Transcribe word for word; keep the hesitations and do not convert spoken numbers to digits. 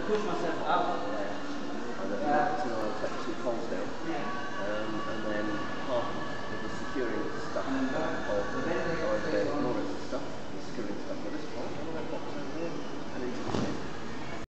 push myself up there. And then uh, to our technical Colesdale. Um, and then half of the securing stuff of over there, Moritz.